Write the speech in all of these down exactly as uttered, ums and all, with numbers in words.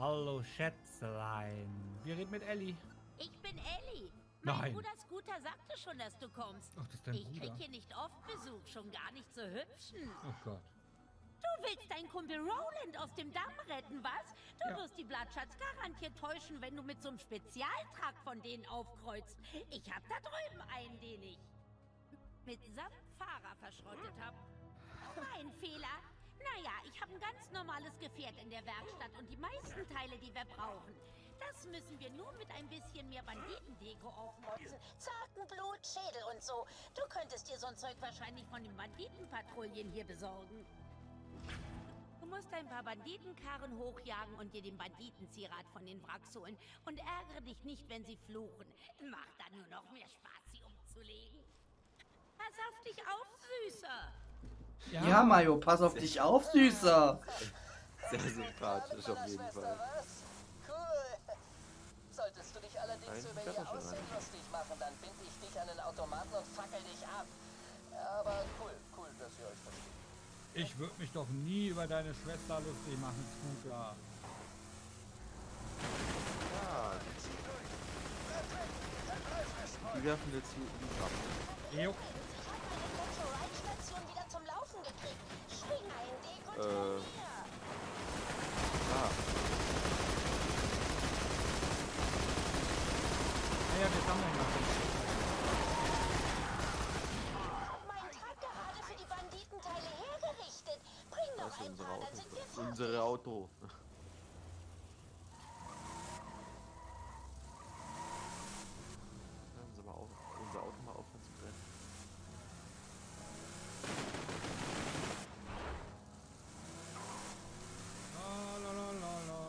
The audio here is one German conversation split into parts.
Hallo Schätzlein. Wir reden mit Ellie. Ich bin Ellie. Mein Nein. Bruder Scooter sagte schon, dass du kommst. Ach, das ist dein ich Bruder. krieg hier nicht oft Besuch, schon gar nicht so hübschen. Oh Gott. Du willst deinen Kumpel Roland aus dem Damm retten, was? Du Ja. wirst die Blattschatz garantiert täuschen, wenn du mit so einem Spezialtrakt von denen aufkreuzt. Ich hab da drüben einen, den ich mitsamt Fahrer verschrottet hab. Mein Fehler. Naja, ich habe ein ganz normales Gefährt in der Werkstatt und die meisten Teile, die wir brauchen. Das müssen wir nur mit ein bisschen mehr Banditendeko aufmotzen. Zakenblut, Schädel und so. Du könntest dir so ein Zeug wahrscheinlich von den Banditenpatrouillen hier besorgen. Du musst ein paar Banditenkarren hochjagen und dir den Banditenzierat von den Wracks holen. Und ärgere dich nicht, wenn sie fluchen. Macht dann nur noch mehr Spaß, sie umzulegen. Pass auf dich auf, Süßer. Ja, ja Mayo, pass auf dich auf, Süßer. Sehr sympathisch auf jeden Fall. Cool. Solltest du dich allerdings Nein, über ich ihr hab schon Aussehen einen. lustig machen, dann binde ich dich an den Automaten und fackel dich ab. Aber cool, cool, dass ihr euch versteht. Ich würde mich doch nie über deine Schwester lustig machen, Scooter. Ja. Die werfen jetzt hier die ab. Jo. Ich habe meine Motorride-Station wieder zum Laufen gekriegt. Schwing ein Deko Äh. von mir. Ah, Ja, ja, wir sammeln noch. Mein Tag gerade für die Banditenteile hergerichtet. Bring das noch ist ein unser paar, dann Auto. sind wir fertig. Unsere Auto. Hören Sie mal auf, unser Auto mal aufhören zu brennen. La, la, la, la, la.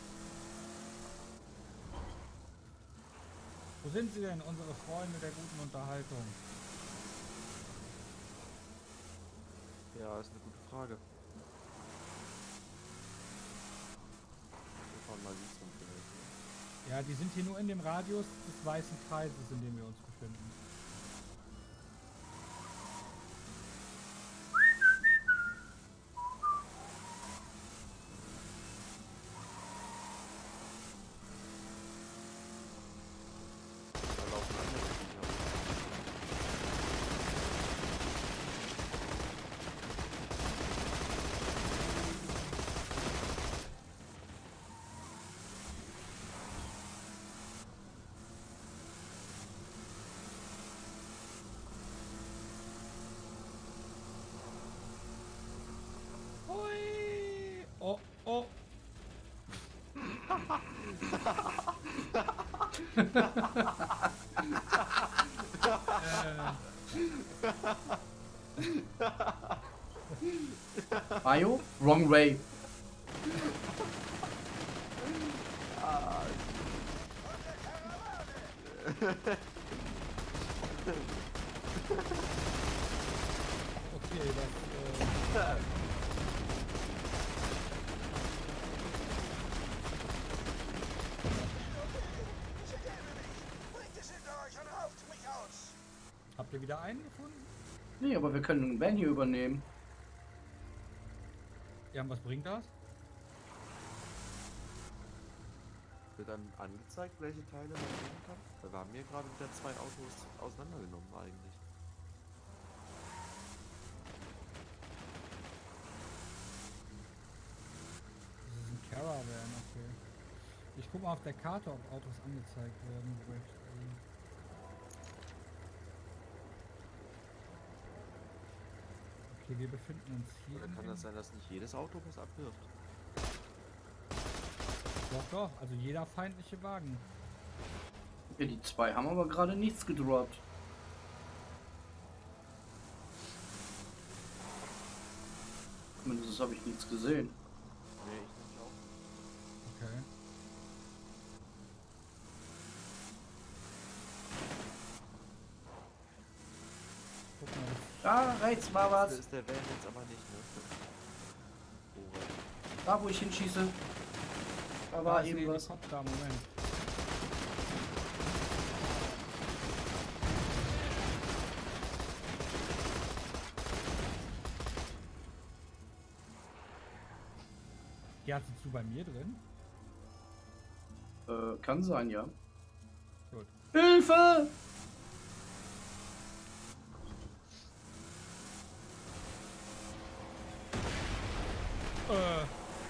Wo sind sie denn, unsere Freunde der guten Unterhaltung? Ja, ist eine gute Frage. Wir fahren mal links rum vielleicht. Ne? Ja, die sind hier nur in dem Radius des weißen Kreises, in dem wir uns befinden. Da laufen andere Viecher. Hui! Oh, oh! Mayo, wrong way. Okay, das, äh... Bringt es hinter euch und rauft mich aus. Habt ihr wieder einen gefunden? Nee, aber wir können einen Van hier übernehmen. Ja, und was bringt das? Wird dann angezeigt, welche Teile man nehmen kann? Weil wir haben hier gerade wieder zwei Autos auseinandergenommen eigentlich. Das ist ein Caravan, okay. Ich guck mal auf der Karte, ob Autos angezeigt werden. Okay, wir befinden uns hier. Oder in kann dem- das sein, dass nicht jedes Auto was abwirft? Doch, doch, also jeder feindliche Wagen. Ja, die zwei haben aber gerade nichts gedroppt. Zumindest habe ich nichts gesehen. Nee, ich denke auch. Okay. Guck mal, Da rechts war Das was. ist der Van jetzt aber nicht, ne? Oh, Da wo ich hinschieße. Da da war ist ein eben was. Helikopter, Moment. Die hast du bei mir drin? Äh, kann sein, ja. Gut. Hilfe! Äh.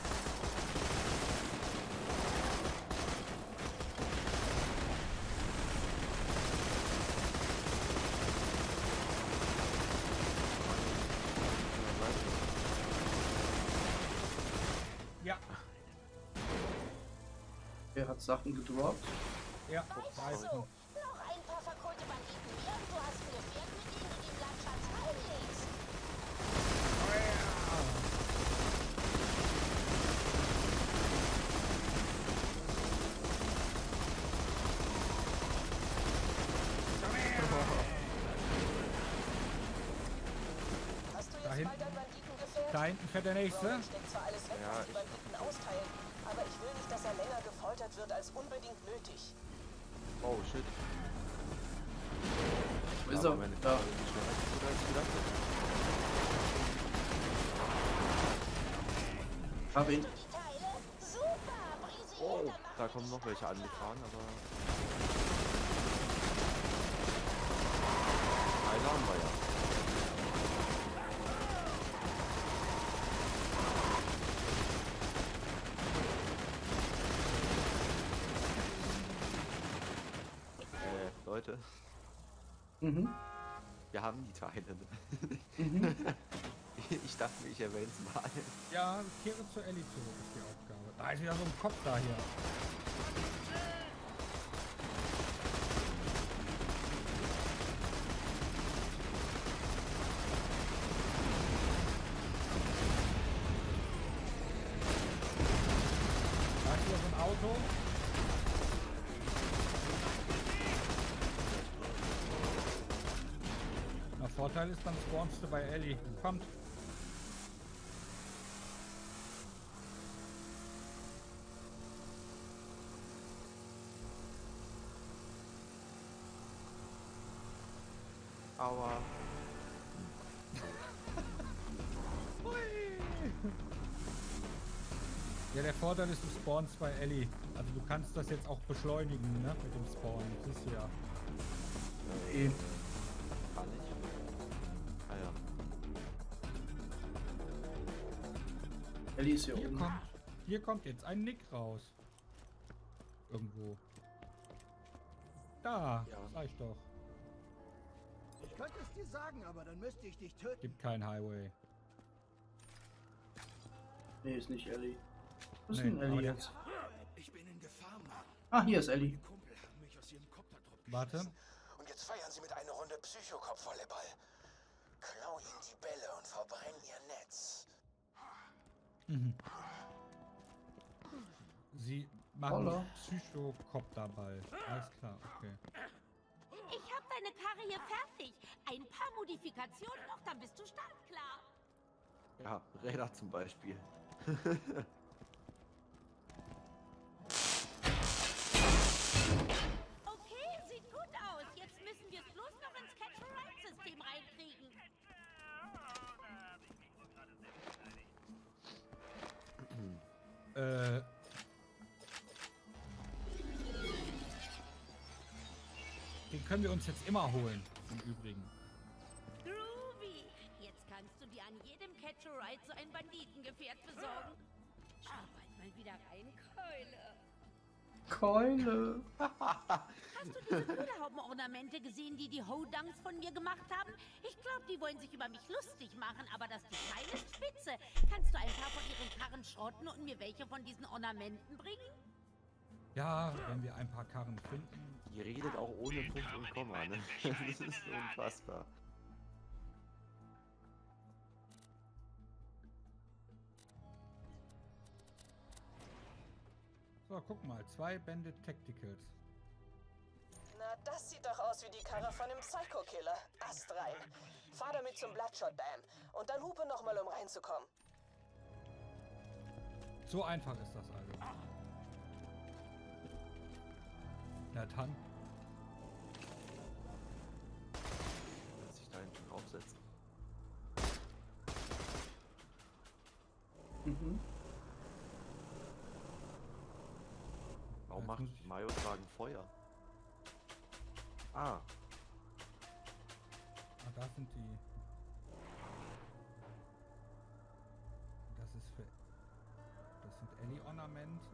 Ja, Er hat Sachen gedroppt. ja, Weiter so. Reifen. Noch ein paar verkohlte Banditen mehr und du hast ein Gefährt, mit dem du den Landschatz reinlegst. Hast du Da jetzt hinten. bald ein Banditengefährt? Da hinten fährt der nächste. Roland steckt zwar alles weg, Ja, was die ich- Banditen austeilen, aber ich will nicht, dass er länger gefoltert wird als unbedingt nötig. Oh shit. Wo ist Aber er? meine Da. Karre ist schneller als ich gedacht hätte. Ich habe ihn. Die Teile? Super, bring sie Oh, her, dann machen da wir kommen die noch welche Straße angefahren, aber... Eine haben wir ja. Äh, Leute, Mhm. wir haben die Teile. Mhm. Ich dachte mir, ich erwähne es mal. Ja, kehre zu Ellie zurück, ist die Aufgabe. Da ist wieder so ein Kopf da hier. Da ist wieder so ein Auto. Der Vorteil ist, dann spawnst du bei Ellie. Kommt. Aua. Ja, der Vorteil ist, du spawnst bei Ellie. Also du kannst das jetzt auch beschleunigen, ne? Mit dem Spawn. Das ist ja. Eh. Kann ich? Ah ja. Ellie ist hier Hier oben. kommt, hier kommt jetzt ein Nick raus. Irgendwo. Da, Ja. sag ich doch. Ich könnte es dir sagen, aber dann müsste ich dich töten. Gibt kein Highway. Nee, ist nicht Ellie. Wo ist Nee, denn aber Ellie der- jetzt? Ich bin in Gefahr, Mann. Ah, hier ist Ellie. Die Kumpel haben mich aus ihrem Koptertrupp Warte. geschmissen. Und jetzt feiern sie mit einer Runde Psychokopf-Volleyball. Klau ihnen die Bälle und verbrennen ihr Netz. Mhm. Sie machen Holla. Psychokopterball. Alles klar, okay. Ich hab deine Karre hier fertig. Ein paar Modifikationen noch, dann bist du startklar. Ja, Räder zum Beispiel. Okay, sieht gut aus. Jetzt müssen wir es bloß noch ins Catch-and-Ride-System reinkriegen. Äh. Den können wir uns jetzt immer holen, im Übrigen. Groovy. Jetzt kannst du dir an jedem Catch-a-Ride so ein Banditengefährt besorgen. Schau bald mal wieder rein, Keule. Keule. Hast du diese Köderhaubenornamente gesehen, die die Hodangs von mir gemacht haben? Ich glaube, die wollen sich über mich lustig machen, aber das Detail ist spitze. Kannst du ein paar von ihren Karren schrotten und mir welche von diesen Ornamenten bringen? Ja, wenn wir ein paar Karren finden. Die redet auch ohne Punkt und Komma, ne? Das ist unfassbar. So, guck mal, zwei Bandit Tacticals. Na, das sieht doch aus wie die Karre von dem Psycho-Killer. Ast rein. Fahr damit zum Bloodshot Dam. Und dann hupe nochmal, um reinzukommen. So einfach ist das also. Na dann. Lass sich da hinten aufsetzen. Mhm. Warum macht muss ich- Mayo tragen Feuer? Ah, Ah, da sind die. Das ist für. Das sind Ellie-Ornamente.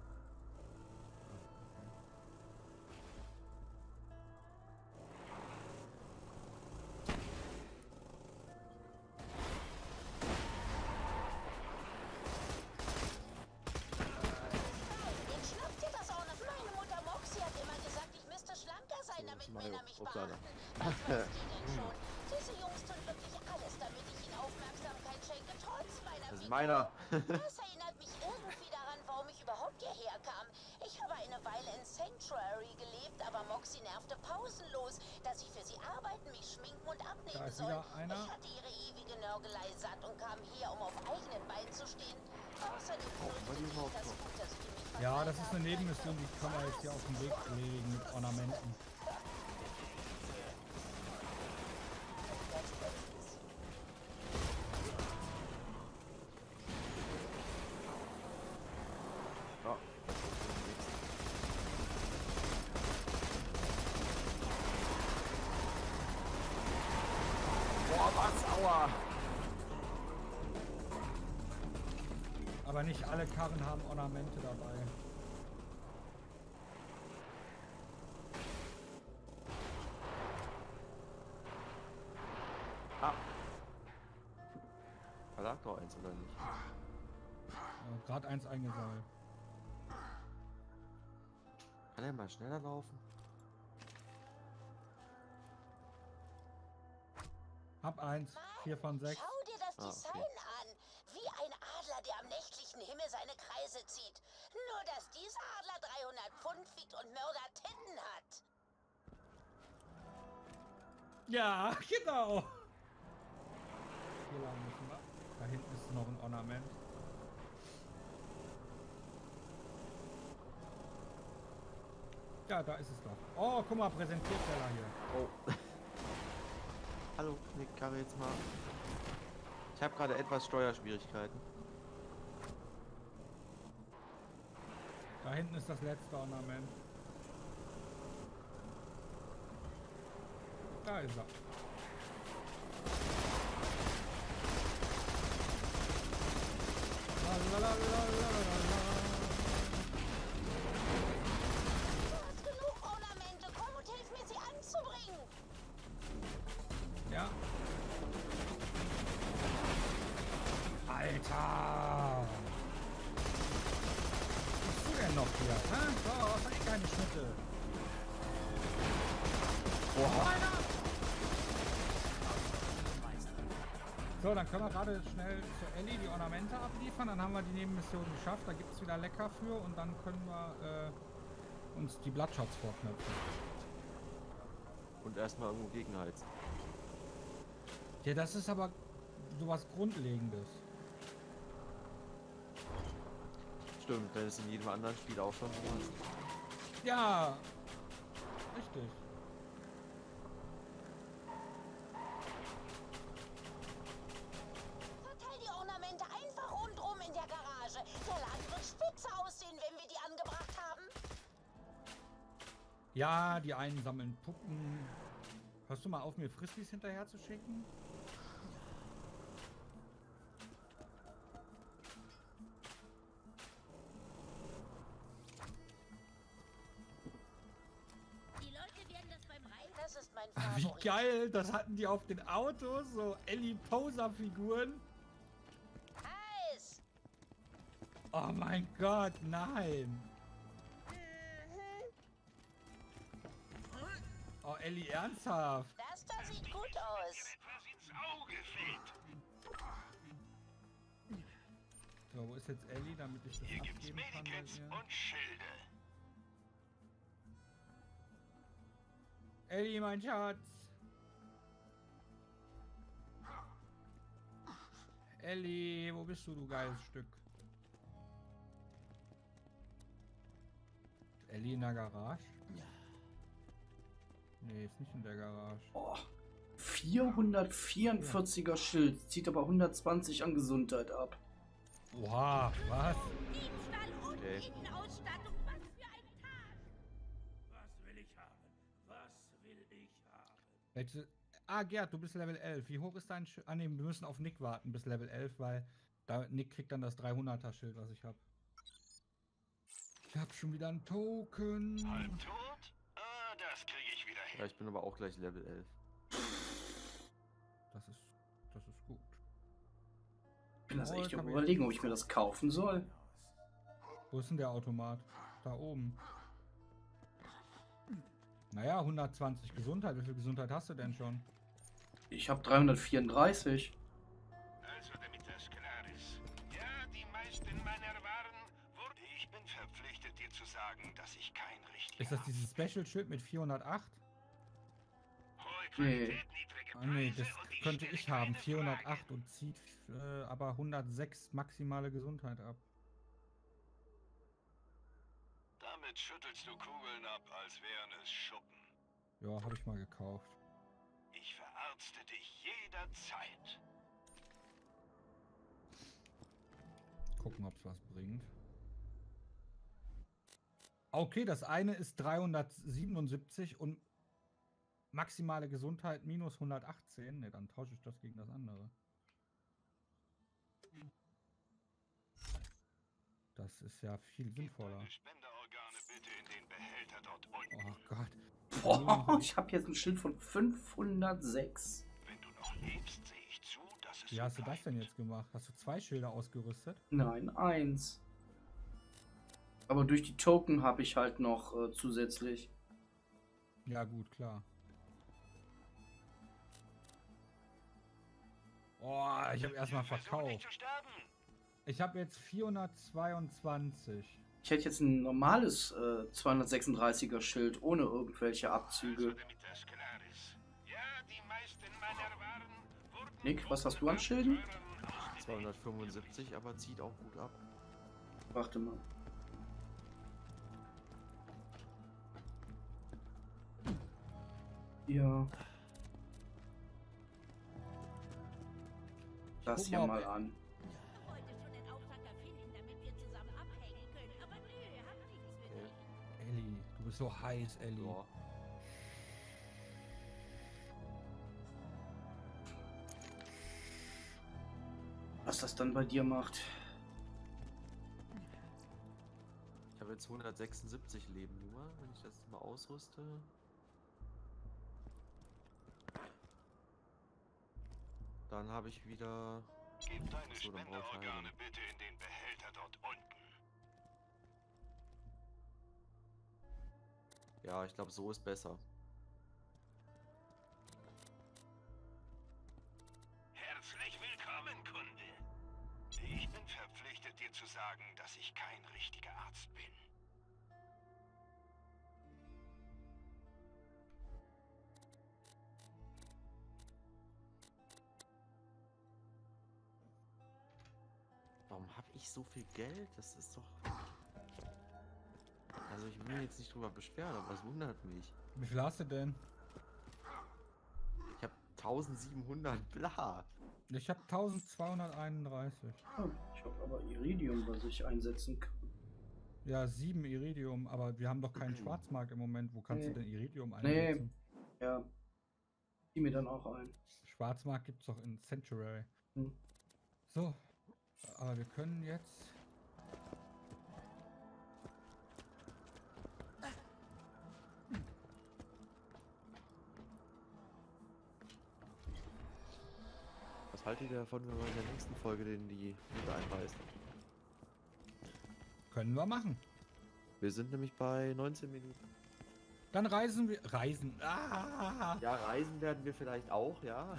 Jetzt schnappt ihr das auch noch. Meine Mutter Moxie hat immer gesagt, ich müsste schlanker sein, So, damit Mayo. Männer mich Upsala. beachten. Was weiß die denn schon? Diese Jungs tun wirklich alles, damit ich ihnen Aufmerksamkeit schenke, trotz meiner das ist Figur. meiner. Das erinnert mich irgendwie daran, warum ich überhaupt hierher kam. Ich habe eine Weile in Sanctuary gelebt, aber Moxie nervte pausenlos, dass ich für sie arbeiten, mich schminken und Da abnehmen ist soll. wieder einer. Ich hatte ihre ewige Nörgelei satt und kam hier, um auf eigenen Beinen zu stehen. Außerdem Brauchen wir fürchte die ich, überhaupt dass noch? gut, dass die mich Ja, verteilt das ist eine haben. Nebenmission, die kann man jetzt hier auf dem Weg erledigen mit Ornamenten. Ja. Boah, was? Aua! Aber nicht alle Karren haben Ornamente dabei. Ah! Da lag doch eins, oder nicht? Äh, Gerade eins eingesammelt. Kann er mal schneller laufen? Hab eins. Vier von sechs. Schau dir das Ah, okay. Design an. Wie ein Adler, der am nächtlichen Himmel seine Kreise zieht. Nur, dass dieser Adler dreihundert Pfund wiegt und Mörder-Titten hat. Ja, genau. Hier lang müssen wir. Da hinten ist noch ein Ornament. Ja, da ist es doch. Oh, guck mal, Präsentierteller hier. Oh. Hallo, Nick, Karre jetzt mal. Ich habe gerade etwas Steuerschwierigkeiten. Da hinten ist das letzte Ornament. Da ist er. Lalalala. Du hast genug Ornamente. Komm und hilf mir, sie anzubringen. Ja. Alter! Was bist du denn noch hier? Hä? So, was ich keine Schnitte. Boah, Alter! So, dann können wir gerade schnell zu Ellie die Ornamente abliefern. Dann haben wir die Nebenmission geschafft. Da gibt es wieder lecker für und dann können wir äh, uns die Bloodshots vorknöpfen. Und erstmal irgendwo gegenheizen. Ja, das ist aber sowas Grundlegendes. Stimmt, das ist in jedem anderen Spiel auch schon so. Ja, richtig. Verteil die Ornamente einfach rundrum in der Garage. Der Laden wird spitze aussehen, wenn wir die angebracht haben. Ja, die einen sammeln Puppen. Hörst du mal auf, mir Frisbees hinterher zu schicken? Die Leute werden das beim Reiten. Das ist mein Ach, wie Favorit. geil, das hatten die auf den Autos, so Ellie-Poser-Figuren. Heiß. Oh mein Gott, nein. Oh, Ellie, ernsthaft. Das da sieht gut aus. Etwas ins Auge fällt. So, wo ist jetzt Ellie, damit ich das Hier gibt's abgeben kann bei Medikits ihr? und Schilde. Ellie, mein Schatz. Ellie, wo bist du, du geiles Stück? Ellie in der Garage? Nee, ist nicht in der Garage. Oh, vierhundertvierundvierziger Schild, zieht aber hundertzwanzig an Gesundheit ab. Oha, was? Diebstahl und Okay. Innenausstattung. Was für ein Welche? Ah, Gerd, du bist Level elf. Wie hoch ist dein Schild? Ah, ne, wir müssen auf Nick warten bis Level elf, weil da Nick kriegt dann das dreihunderter Schild, was ich habe. Ich hab schon wieder einen Token. Halb tot? Ah, das kriege ich wieder hin. Ja, ich bin aber auch gleich Level elf. Das ist, das ist gut. Ich bin das Oh, echt ich hab überlegen, jetzt- ob ich mir das kaufen soll. Wo ist denn der Automat? Da oben. Naja, hundertzwanzig Gesundheit. Wie viel Gesundheit hast du denn schon? Ich habe dreihundertvierunddreißig. Also, damit das klar ist. Ja, die meisten meiner Waren wurde... Ich bin verpflichtet, dir zu sagen, dass ich kein richtiger... Ist das dieses Special-Schild mit vierhundertacht? Hohe Nee. Qualität, niedrige Ah nee, das Preise und ich könnte stelle ich haben. keine vierhundertacht Frage. und zieht äh, aber hundertsechs maximale Gesundheit ab. Damit schüttelst du Kugeln ab, als wären es Schuppen. Ja, habe ich mal gekauft. Ich verarzte dich jederzeit. Gucken, ob es was bringt. Okay, das eine ist dreihundertsiebenundsiebzig und maximale Gesundheit minus hundertachtzehn. Ne, dann tausche ich das gegen das andere. Das ist ja viel Gib sinnvoller. deine Spenderorgane bitte in den Behälter dort unten. Oh Gott. Boah, ich habe jetzt ein Schild von fünfhundertsechs. Wenn du noch lebst, sehe ich zu, dass es Wie so hast du das bleibt. denn jetzt gemacht? Hast du zwei Schilder ausgerüstet? Nein, eins. Aber durch die Token habe ich halt noch äh, zusätzlich. Ja, gut, klar. Oh, ich habe erstmal Versuch verkauft. nicht zu sterben. Ich habe jetzt vierhundertzweiundzwanzig. Ich hätte jetzt ein normales äh, zweihundertsechsunddreißiger Schild ohne irgendwelche Also, Abzüge. damit das klar ist. Ja, die meisten meiner Waren wurden... Nick, was hast du an Schilden? zweihundertfünfundsiebzig, aber zieht auch gut ab. Warte mal. Ja. Das Guck hier mal, mal ob- an. Ich wollte schon den Auftragger finden, damit wir zusammen abhängen können. Aber nö, hab nichts für dich. Ellie, du bist so heiß, Ellie. Ja. Was das dann bei dir macht. Ich habe jetzt hundertsechsundsiebzig Leben nur, wenn ich das mal ausrüste. Dann habe ich wieder... Gib deine Achso, dann brauche ich Spenderorgane Heilung. bitte in den Behälter dort unten. Ja, ich glaube, so ist besser. Herzlich willkommen, Kunde. Ich bin verpflichtet, dir zu sagen, dass ich kein richtiger Arzt bin. Warum habe ich so viel Geld? Das ist doch... Also ich will mich jetzt nicht drüber beschweren, aber es wundert mich. Wie viel hast du denn? Ich habe eintausendsiebenhundert bla. Ich habe eintausendzweihunderteinunddreißig. Oh, ich habe aber Iridium, was ich einsetzen kann. Ja, sieben Iridium, aber wir haben doch keinen Schwarzmarkt im Moment. Wo kannst Nee. du denn Iridium Nee. einsetzen? Ja. Die mir dann auch ein. Schwarzmarkt gibt's doch in Sanctuary. Hm. So, aber wir können jetzt... Was haltet ihr davon, wenn wir in der nächsten Folge den die Route einreißen? Können wir machen. Wir sind nämlich bei neunzehn Minuten. Dann reisen wir... Reisen... Ah! Ja, reisen werden wir vielleicht auch, ja.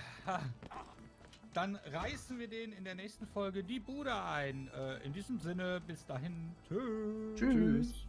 Dann reißen wir den in der nächsten Folge die Bude ein. Äh, in diesem Sinne, bis dahin. Tschüss. Tschüss.